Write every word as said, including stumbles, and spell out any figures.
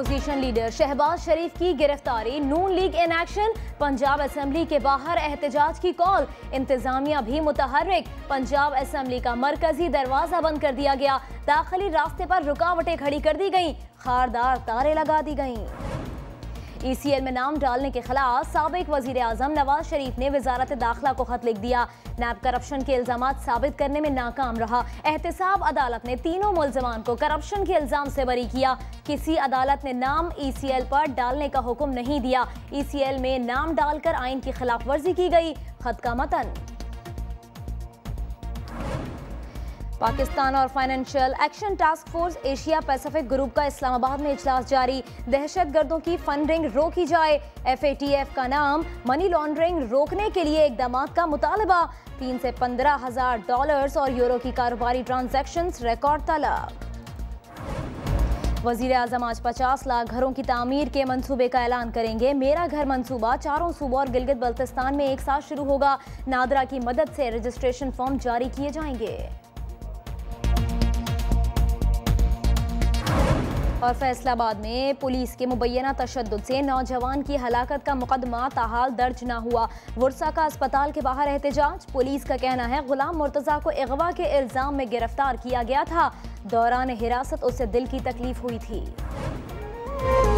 Opposition leader Shahbaz Sharif की गिरफ्तारी, Noon League in action, Punjab assembly के बाहर एहतजाज की कॉल, इंतजामिया भी मुतहर्रिक, पंजाब असेंबली का मरकजी दरवाजा बंद कर दिया गया, दाखिली रास्ते पर रुकावटें खड़ी कर दी गईं, खारदार तारे लगा दी गईं। ई सी एल में नाम डालने के खिलाफ साबिक वजीर आजम नवाज शरीफ ने वजारत दाखिला को खत लिख दिया। नैब करप्शन के इल्जामात साबित करने में नाकाम रहा। एहतसाब अदालत ने तीनों मुल्जमान को करप्शन के इल्जाम से बरी किया। किसी अदालत ने नाम ई सी एल पर डालने का हुक्म नहीं दिया। ई सी एल में नाम डालकर आइन की खिलाफ वर्जी की गई। खत का मतन, पाकिस्तान और financial action task force Asia Pacific group का इस्लामाबाद में इजलास जारी, दहशत गर्दों की फंडिंग रोकी जाए, एफ ए टी एफ का नाम मनी लॉन्ड्रिंग रोकने के लिए इकदाम का मुतालबा, तीन से पंद्रह हजार डॉलर्स और यूरो की कारोबारी ट्रांजैक्शंस रिकॉर्ड तलब। वजीर आजम आज पचास लाख घरों की तामीर के मंसूबे का ऐलान करेंगे। मेरा घर मंसूबा चारों सूबों और गिलगित बल्तिस्तान में एक साथ शुरू होगा। नादरा की मदद से रजिस्ट्रेशन फॉर्म जारी किए जाएंगे। और फैसलाबाद में पुलिस के मुबैना तशद्दुद से नौजवान की हलाकत का मुकदमा ताहाल दर्ज न हुआ। वुरसा का अस्पताल के बाहर एहतजाज, पुलिस का कहना है गुलाम मुर्तजा को अगवा के इल्जाम में गिरफ्तार किया गया था। दौरान हिरासत उसे दिल की तकलीफ हुई थी।